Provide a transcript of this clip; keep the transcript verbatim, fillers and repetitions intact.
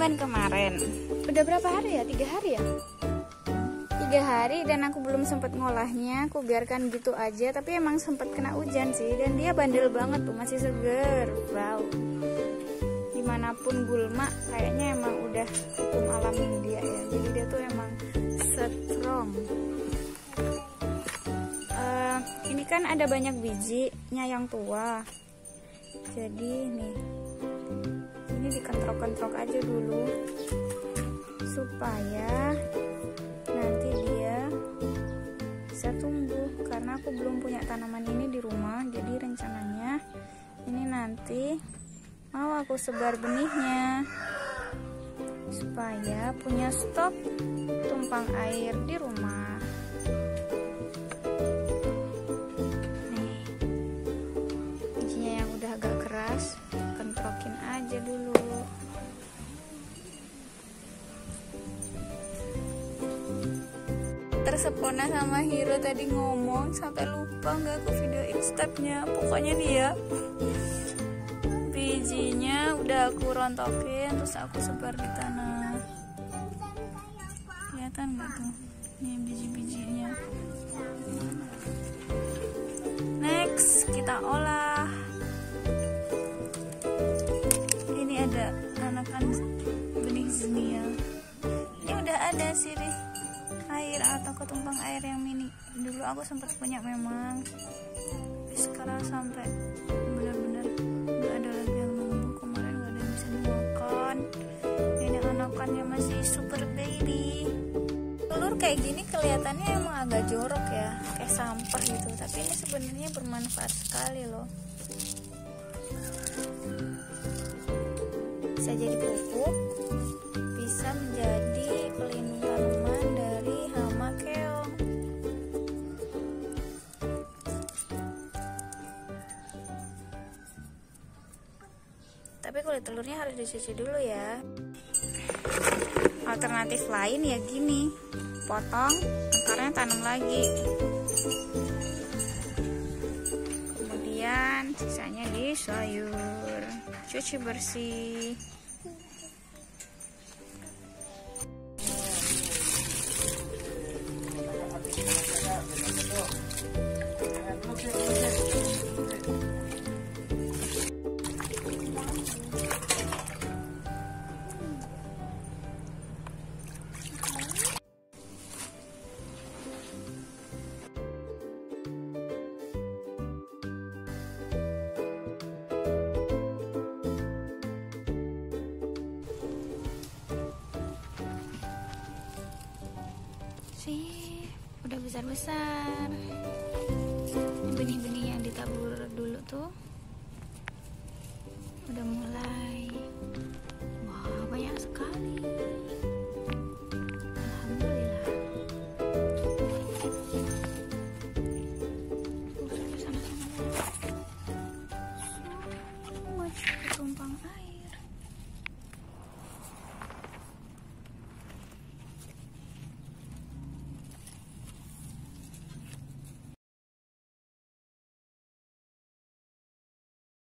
kan kemarin. Udah berapa hari ya? Tiga hari ya? Tiga hari dan aku belum sempat ngolahnya. Aku biarkan gitu aja. Tapi emang sempat kena hujan sih. Dan dia bandel banget tuh, masih seger. Wow. Dimanapun gulma, kayaknya emang udah hukum alam dia ya. Jadi dia tuh emang strong. Uh, ini kan ada banyak bijinya yang tua. Jadi nih, ini dikentrok-kentrok aja dulu supaya nanti dia bisa tumbuh. Karena aku belum punya tanaman ini di rumah, jadi rencananya ini nanti mau aku sebar benihnya supaya punya stok tumpang air di rumah. Nih, bijinya yang udah agak keras, kentrokin aja dulu. Tersepona sama Hiro tadi ngomong sampai lupa nggak aku videoin stepnya. Pokoknya nih ya, bijinya udah aku rontokin terus aku sebar di tanah. Kelihatan nggak tuh? Ini biji-bijinya. Next kita olah. Ini ada anakan benih zinnia. Ini udah ada sirih air atau ketumpang air yang mini. Dulu aku sempat punya memang. Tapi sekarang sampai benar-benar nggak ada lagi yang numbuh. Kemarin nggak ada yang bisa dimakan. Ini anakannya masih super baby. Telur kayak gini kelihatannya emang agak jorok ya, kayak sampah gitu. Tapi ini sebenarnya bermanfaat sekali loh. Bisa jadi pupuk, bisa menjadi pelindung tanaman dari hama keong. Tapi kulit telurnya harus dicuci dulu ya. Alternatif lain ya gini, potong, akarnya tanam lagi. Kemudian sisanya di sayur, cuci bersih. Sih, udah besar-besar. Benih-benih yang ditabur dulu tuh udah mulai